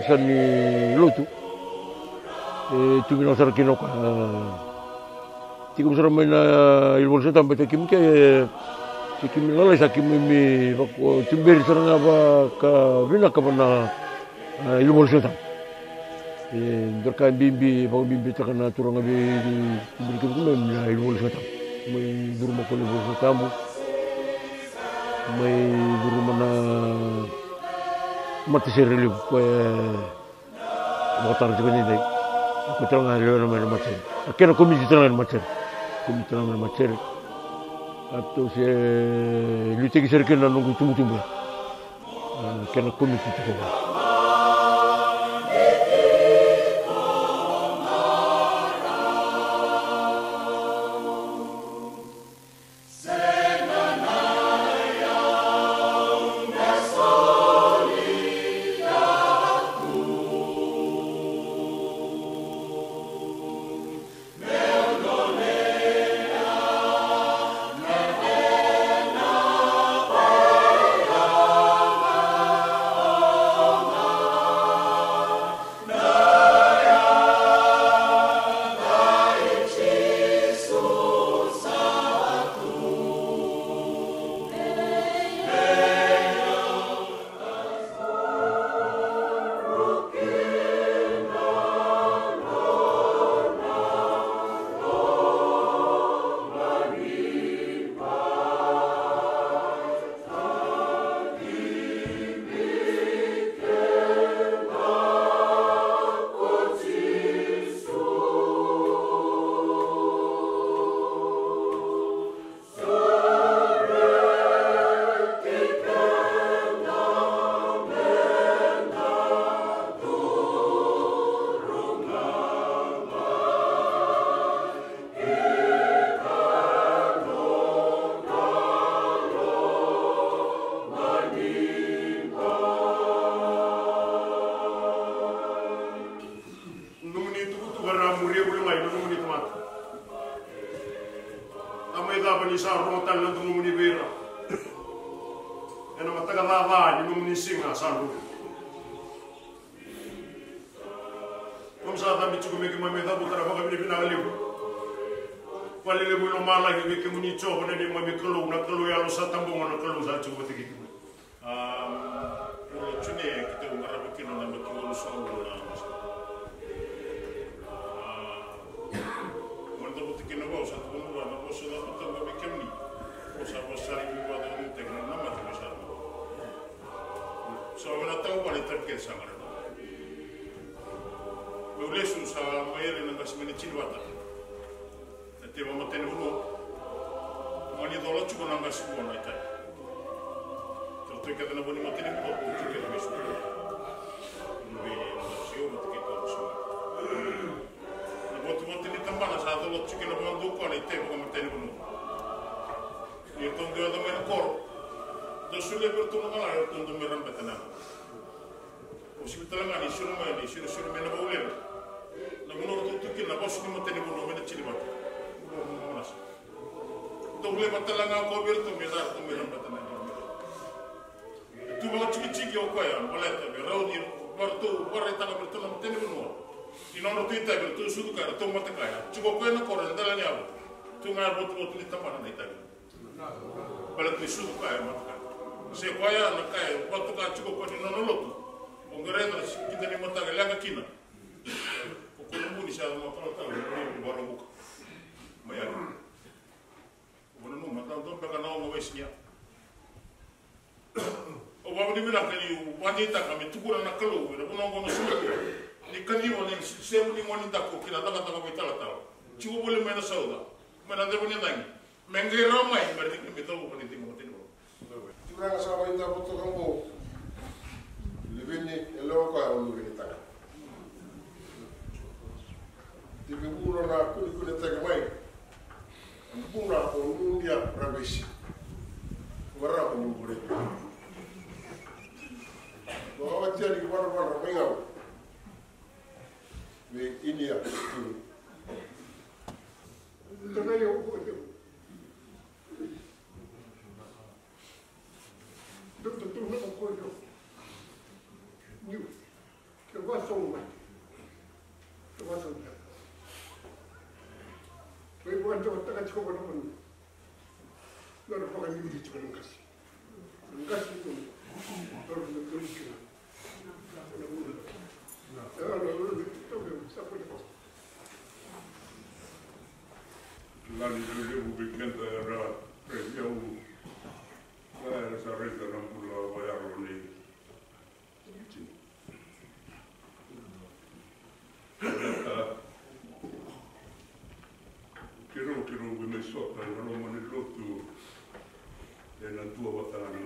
sani lotu tu mina sar kino ka tikum sar mena ilbol sa tambe takim ke tikim lala sa kim mi bako timberi sar na ba ka vina ka bana ilbol sa tam dorkan bimbi ba bimbi takana turanga be timberi ke mi ilbol sa tam mai durma ko ilbol sa tamu mai durma na mati serili ko botar jibani dai ko tanga lelo na macer akena komiti tanga macer komiti tanga macer atau se lutte ki serkena nungu tumbu kena komiti to Nanti otak aja kau pun, lalu pakai ini di cuman kasih itu, lalu kita kira, lalu itu siapa itu? Lalu dia bukan ada presiau, ada syarat dalam pulau bayar ini. Kiro bime sota ngalo mani lotu e na tua watana.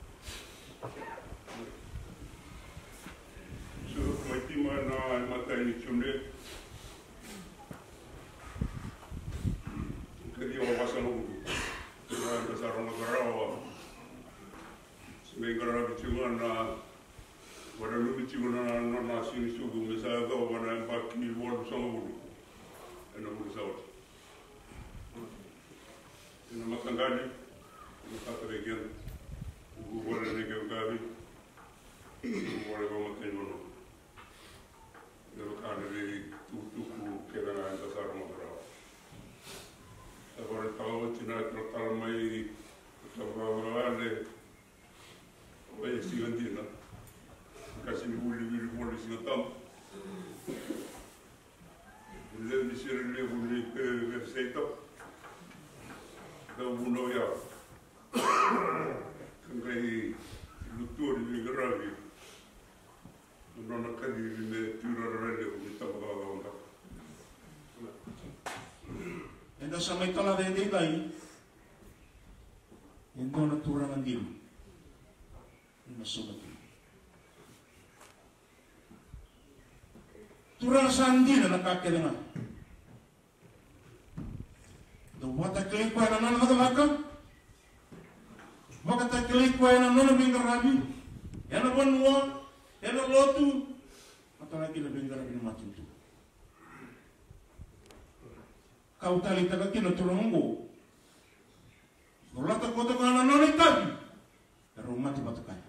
So mai tima na matai ni chune. Kedi o wasalo. Na pasaro na garawa. Me garawa chuma na wala lu chuma na sini sugu me sa do wana pakki wol songo. Ena mu saut. Ina makangani, ina kataregian, uguwale nege ugabi, uguwale bamaten mono. Nero kanere tuku kedana enta sarma brava. Agora tawa tina tratar mai tabarale, vai sigandina. Kasi ni buli singatam. Ele disere le buli verseito. Da uno ya, kangai lutur ni geravi, nona kadi ni tirar rende ni tabaga onda. Enda samai tala de dai, endo na turang andim, ina sumati. Turang sandina na kakelengan. Wata kelikwa na nana makamaka, wata kelikwa na nana bingarabi, yana banua, yana lotu, atau lagi na bingarabi na macam tu. Kau tali tagaki na turanggo, nolata kota kana nana itabi, pero mati batakan.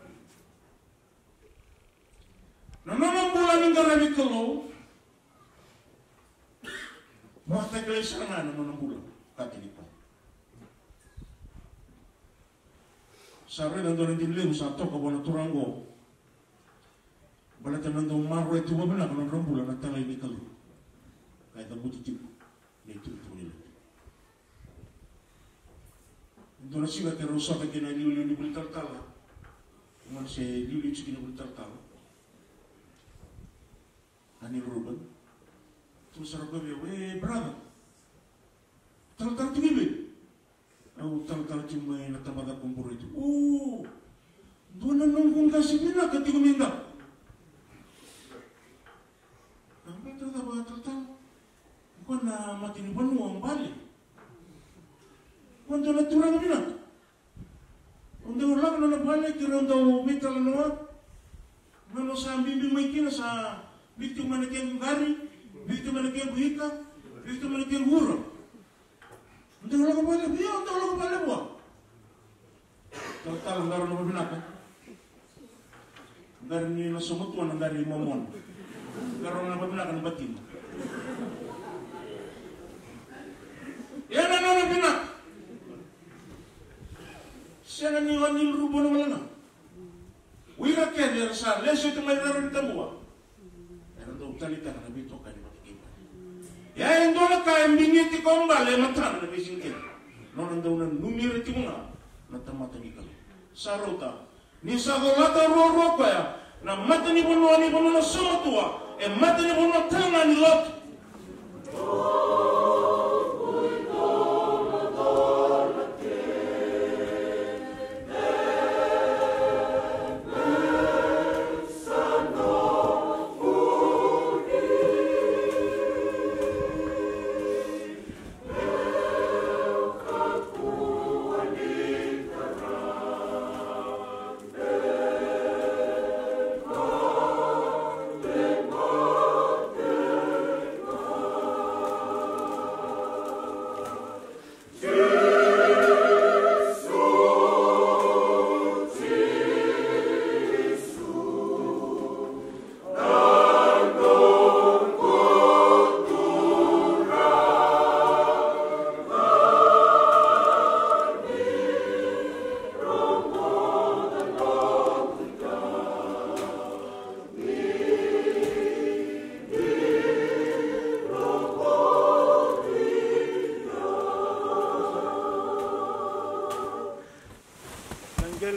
Na nana bulan bingarabi kalau, wata kelikwa na nana bulan. Katilipa. Sare nando nanti leu sa toka bona turango. Bala tanando marro itu wabena kana rambula na tala ini kalu. Kaya tabuti tipu. Ni itu ni. Ndo siga ke rosa ka kena liu ni bultar tala. Man se liu cikina bultar tala. Ani Ruben. Terus sarap we brother. Tal-tal tinggi, aku tal-tal cuma yang tamada kumpul itu. Dua nongkong kasih mina ketika minta. Apa itu tal-tal? Bukan mati ni pun uang balik. Bukan jalan turang mina. Untuk orang nona balik kira untuk metal nona, nona sambil bimbing sa bitu mana kian gari, bitu mana kian buika, bitu mana kian huruf. Untuk orang kembali, dia untuk orang kembali buat. Total anggaran apa binatang? Anggaran ni nasumut tuan anggaran momon. Anggaran apa binatang batin. Ya nana binat. Siapa ni wanil rubun mana? Wira kerja besar, lesu itu mainan kita buat. Yang untuk talita kan lebih tokan. Ya yang dona kaya mingi ti kombale matan na bisingkin. Nonon daw na numiri ti mga natamata ni kami. Sarota. Ni sagolata roro kaya na mata ni bono na somatua. Mata ni bono tanga ni lot.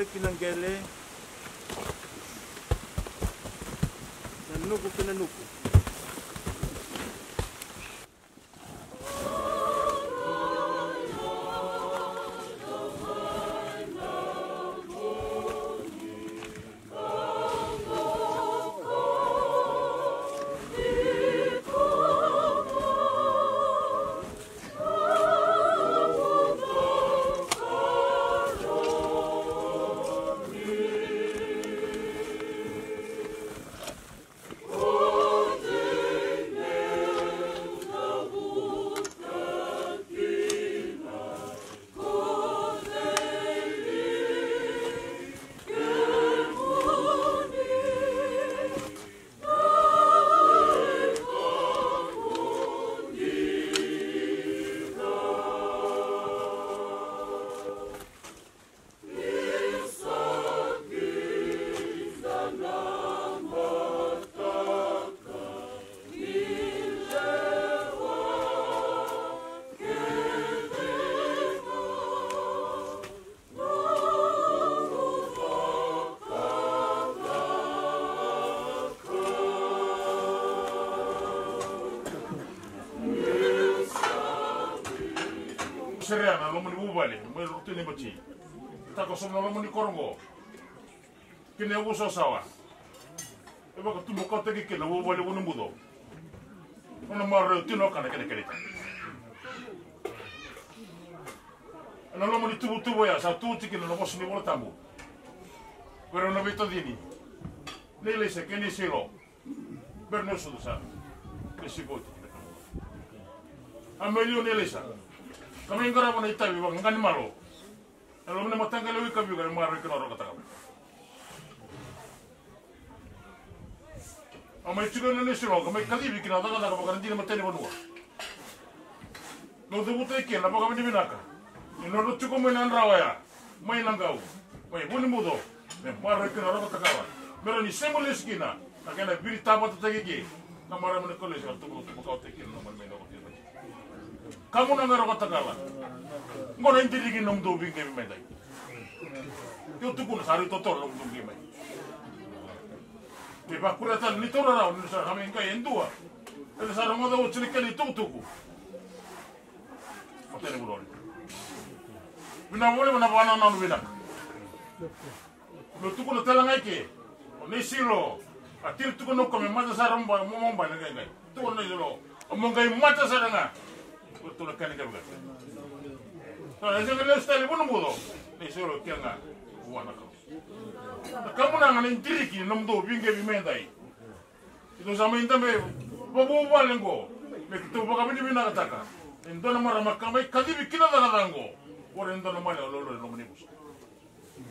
kinanggele. Nanuku kinanuku. Seriana lo muni ubale mo rutini bachi ta ko somno lo muni korongo kine uso sawa e ba ko tu mo ko te ke no ubale wonu mudo ono marro tino kana kene kelita no lo muni tubu ya sa tu tiki no mosni wala tambu pero no vito dini nele se kene silo berno su sa ke si boti amelio nele sa kami ingara mana itabi bang ngani malo. Kalau mana matangga lewi kabi kan marah kena orang kata kami. Amai juga nene siro kami kali bikin ada kata kami kan tidak materi berdua. Lalu tu ikan apa kami dibinaka. Ini lalu cukup mainan rawaya, mainan kau, main buni mudo, marah kena orang kata kami. Mereka ni semula sekina, akhirnya biri tabat terjadi. Namara mana kolej atau kau tekin nama main orang tu. Kamu nangaro kata kala, ngono intiri ki nom do binge me dai. Yo tu kun sari to tolo nom binge me. Te ba kurata ni to ra ni sa kami ngai endua. Ele sa rongo do chini kali tu tuku. Atene bulori. Bina wole mana bana na no bina. Lo tu kun tela ngai ke. Ni silo. Atir tu kun ko me mata sa romba mo mo ba ngai. Tu kun ni lo. Mo ngai mata sa nga. Betul kan ini juga. Nah, saya kalau style pun mudo, ni solo kianga, buana kau. Kamu nangan intiri ki nomdo binge bimendai. Itu sama inta me, babu balengo, me kita baga bini bina kataka. Indo nama ramak kami kadi bikina daga dango, orang indo nama le lolo nomni bus.